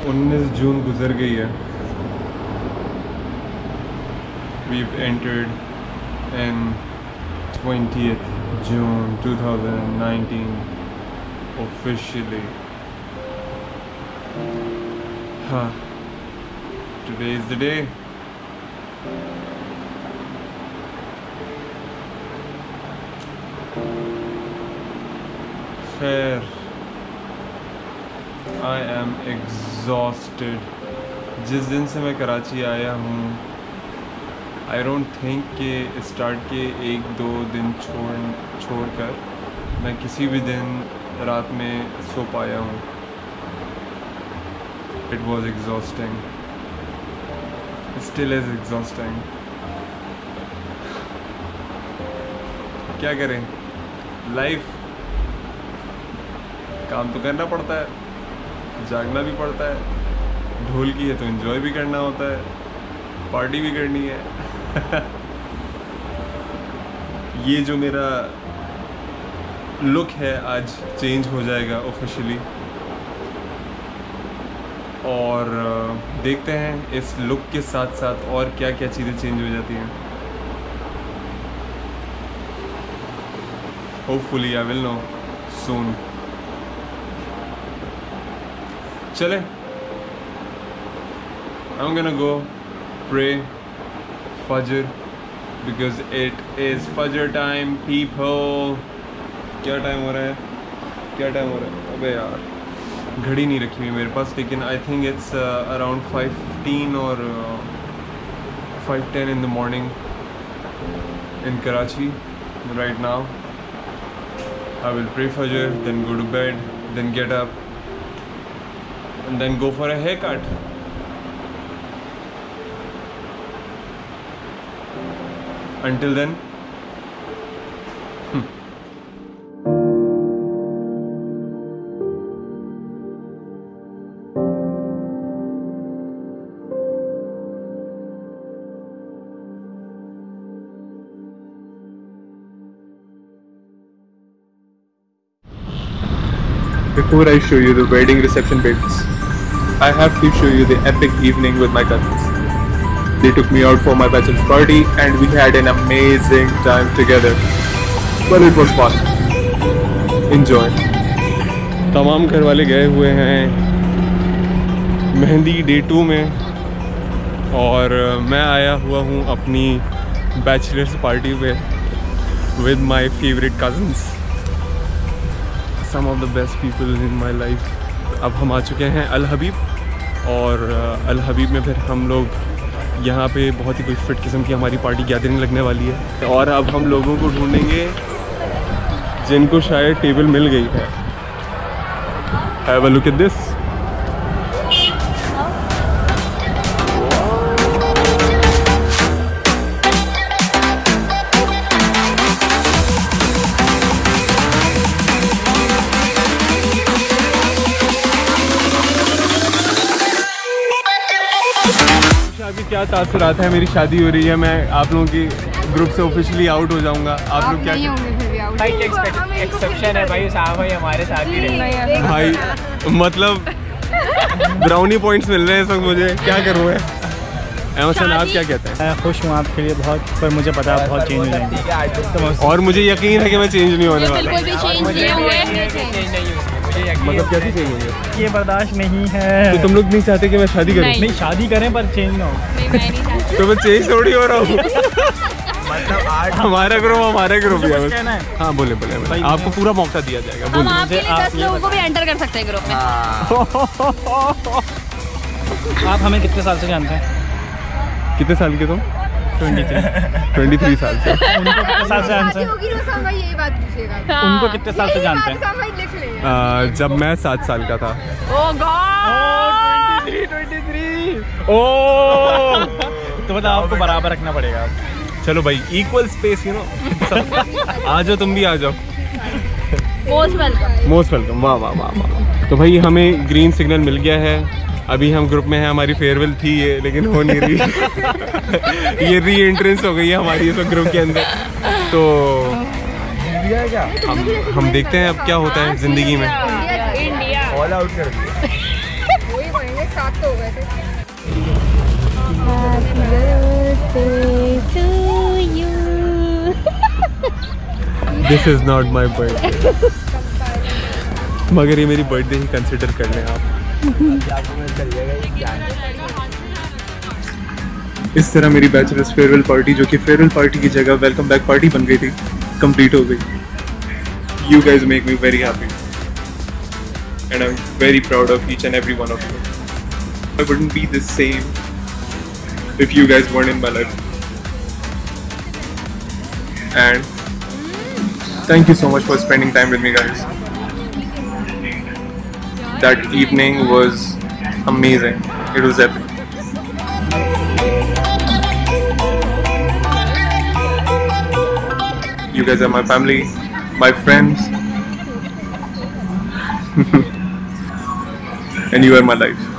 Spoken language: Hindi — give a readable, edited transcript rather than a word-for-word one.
19 जून गुजर गई है। We've entered in 20th June 2019 officially. Today is the day. Fair. I am exhausted. जिस दिन से मैं कराची आया हूँ, I don't think कि स्टार्ट के 1-2 दिन छोड़कर मैं किसी भी दिन रात में सो पाया हूँ। It was exhausting. It still is exhausting. क्या करें? लाइफ, काम तो करना पड़ता है, जागना भी पड़ता है, ढोल की है तो एंजॉय भी करना होता है, पार्टी भी करनी है। ये जो मेरा लुक है आज चेंज हो जाएगा ऑफिशियली, और देखते हैं इस लुक के साथ साथ और क्या क्या चीज़ें चेंज हो जाती हैं। Hopefully I will know soon. चले, I'm gonna go pray Fajr because it is Fajr time, people. क्या टाइम हो रहा है? क्या टाइम हो रहा है? अबे यार, घड़ी नहीं रखी हुई मेरे पास, लेकिन I think it's around 5:15 और 5:10 in the morning in Karachi right now. I will pray Fajr, then go to bed, then get up, and then go for a haircut. Until then, before I show you the wedding reception bits, I have to show you the epic evening with my cousins. They took me out for my bachelor party and we had an amazing time together. Well, it was fun. Enjoy. तमाम घर वाले गए हुए हैं मेहंदी डे 2 में, और मैं आया हुआ हूँ अपनी बैचलर्स पार्टी पे with my favorite cousins. Some of the best people in my life. अब हम आ चुके हैं अल-हबीब, और अल-हबीब में फिर हम लोग यहाँ पे बहुत ही कोई फिट किस्म की हमारी पार्टी गैदरिंग लगने वाली है, और अब हम लोगों को ढूंढेंगे जिनको शायद टेबल मिल गई है। Have a look at this. अभी क्या तासुरात है? मेरी शादी हो रही है, मैं आप लोगों की ग्रुप से ऑफिशियली आउट हो जाऊंगा। आप लोग क्या भाई एक्सेप्शन है भाई, साहब भाई हमारे साथ ही रहे भाई, मतलब ब्राउनी पॉइंट्स मिल रहे हैं सब मुझे, क्या करूँ मैं? एमसन, आप क्या कहते हैं? मैं खुश हूँ आपके लिए बहुत, पर मुझे पता है बहुत चेंज हो जाएंगे, और मुझे यकीन है कि मैं चेंज नहीं होने वाला। मतलब कैसे चेंज होंगे? ये बर्दाश्त नहीं है। तो तुम लोग नहीं चाहते कि मैं शादी करूं? नहीं, शादी करें पर चेंज ना हो। तो मैं चेंज थोड़ी हो रहा हूँ। मतलब हमारा ग्रुप है। हाँ बोले आपको पूरा मौका दिया जाएगा। हम आपके लिए 10 लोगों को भी एंटर कर सकते हैं ग्रुप में। आप हमें कितने साल से जानते हैं? कितने साल के तुम? 23 साल से। उनको कितने साल से जानते हैं? उनको कितने साल से जानते हैं? जब मैं 7 साल का था। ओह 23। ओह तो मतलब आपको बराबर रखना पड़ेगा। चलो भाई, इक्वल स्पेस, यू नो। आ जाओ, तुम भी आ जाओ। Most welcome. वाह वाह वाह वाह। तो भाई हमें ग्रीन सिग्नल मिल गया है, अभी हम ग्रुप में हैं। हमारी फेयरवेल थी ये, लेकिन हो नहीं रही। ये री एंट्रेंस हो गई है हमारी इस ग्रुप के अंदर। तो हम देखते हैं अब क्या होता है जिंदगी में। ऑल आउट कर दिया। तो वैसे Happy birthday to you. This is not my birthday. मगर ये मेरी बर्थडे ही कंसिडर कर लें आप। इस तरह मेरी बैचलर्स फेयरवेल पार्टी, जो कि फेयरवेल पार्टी की जगह वेलकम बैक पार्टी बन गई थी, कंप्लीट हो गई। You guys make me very happy and I'm very proud of each and every one of you. I wouldn't be the same if you guys weren't in my life. And thank you so much for spending time with me, guys. That evening was amazing. It was epic. You guys are my family, my friends, and you are my life.